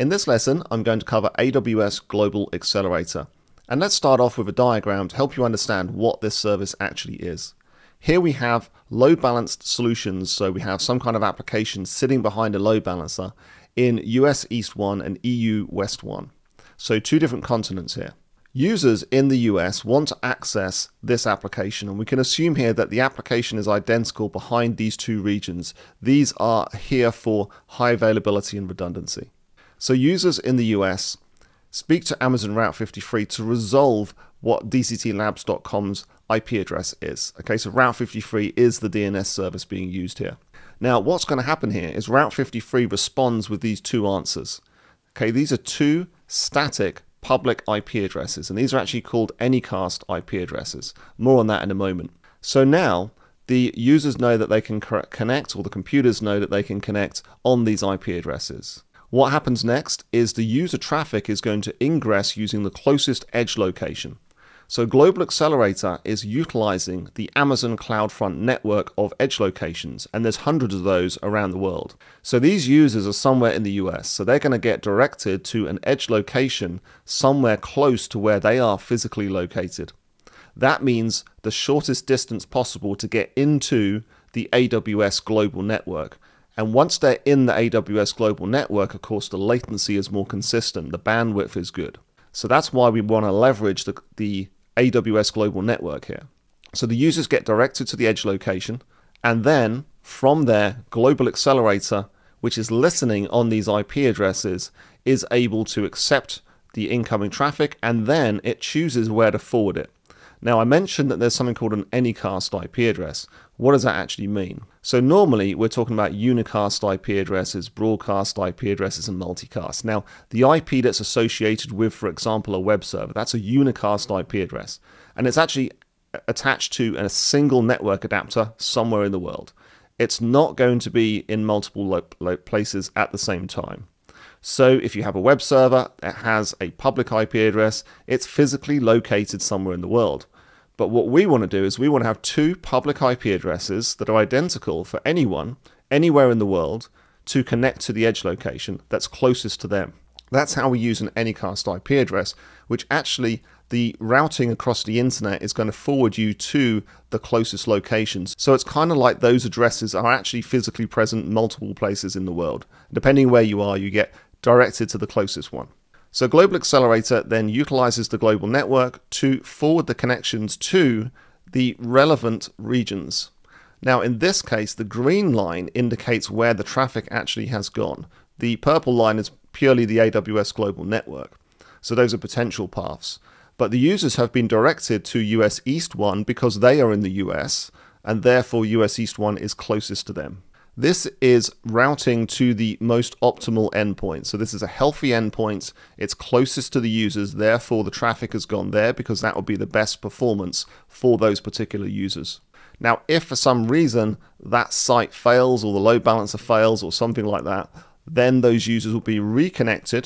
In this lesson, I'm going to cover AWS Global Accelerator. And let's start off with a diagram to help you understand what this service actually is. Here we have load balanced solutions, so we have some kind of application sitting behind a load balancer in US East 1 and EU West 1. So two different continents here. Users in the US want to access this application, and we can assume here that the application is identical behind these two regions. These are here for high availability and redundancy. So users in the US speak to Amazon Route 53 to resolve what dctlabs.com's IP address is. Okay, so Route 53 is the DNS service being used here. Now, what's going to happen here is Route 53 responds with these two answers. Okay, these are two static public IP addresses, and these are actually called Anycast IP addresses. More on that in a moment. So now the users know that they can connect, or the computers know that they can connect on these IP addresses. What happens next is the user traffic is going to ingress using the closest edge location. So Global Accelerator is utilizing the Amazon CloudFront network of edge locations, and there's hundreds of those around the world. So these users are somewhere in the US, so they're going to get directed to an edge location somewhere close to where they are physically located. That means the shortest distance possible to get into the AWS Global Network. And once they're in the AWS Global Network, of course, the latency is more consistent, the bandwidth is good. So that's why we want to leverage the AWS Global Network here. So the users get directed to the edge location, and then from there, Global Accelerator, which is listening on these IP addresses, is able to accept the incoming traffic, and then it chooses where to forward it. Now, I mentioned that there's something called an Anycast IP address. What does that actually mean? So normally we're talking about unicast IP addresses, broadcast IP addresses, and multicast. Now, the IP that's associated with, for example, a web server, that's a unicast IP address. And it's actually attached to a single network adapter somewhere in the world. It's not going to be in multiple places at the same time. So if you have a web server that has a public IP address, it's physically located somewhere in the world. But what we want to do is we want to have two public IP addresses that are identical for anyone, anywhere in the world, to connect to the edge location that's closest to them. That's how we use an Anycast IP address, which actually the routing across the internet is going to forward you to the closest locations. So it's kind of like those addresses are actually physically present in multiple places in the world. Depending where you are, you get directed to the closest one. So Global Accelerator then utilizes the global network to forward the connections to the relevant regions. Now in this case, the green line indicates where the traffic actually has gone. The purple line is purely the AWS Global Network. So those are potential paths. But the users have been directed to US East 1 because they are in the US, and therefore US East 1 is closest to them. This is routing to the most optimal endpoint. So this is a healthy endpoint. It's closest to the users. Therefore, the traffic has gone there because that would be the best performance for those particular users. Now, if for some reason that site fails or the load balancer fails or something like that, then those users will be reconnected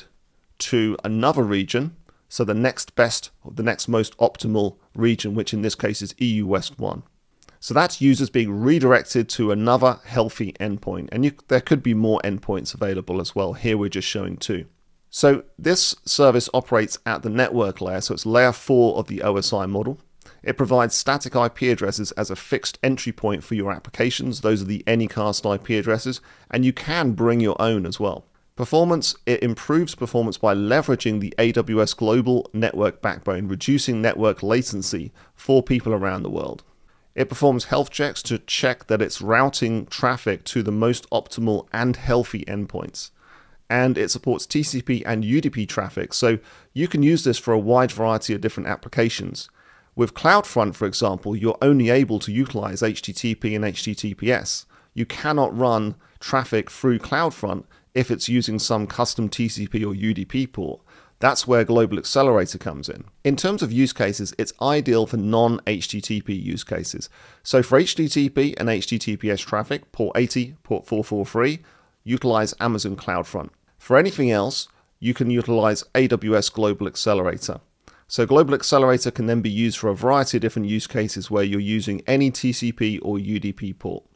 to another region. So the next best, or the next most optimal region, which in this case is EU West 1. So that's users being redirected to another healthy endpoint. And there could be more endpoints available as well. Here we're just showing two. So this service operates at the network layer. So it's layer 4 of the OSI model. It provides static IP addresses as a fixed entry point for your applications. Those are the Anycast IP addresses. And you can bring your own as well. Performance, it improves performance by leveraging the AWS Global Network backbone, reducing network latency for people around the world. It performs health checks to check that it's routing traffic to the most optimal and healthy endpoints. And it supports TCP and UDP traffic, so you can use this for a wide variety of different applications. With CloudFront, for example, you're only able to utilize HTTP and HTTPS. You cannot run traffic through CloudFront if it's using some custom TCP or UDP port. That's where Global Accelerator comes in. In terms of use cases, it's ideal for non-HTTP use cases. So for HTTP and HTTPS traffic, port 80, port 443, utilize Amazon CloudFront. For anything else, you can utilize AWS Global Accelerator. So Global Accelerator can then be used for a variety of different use cases where you're using any TCP or UDP port.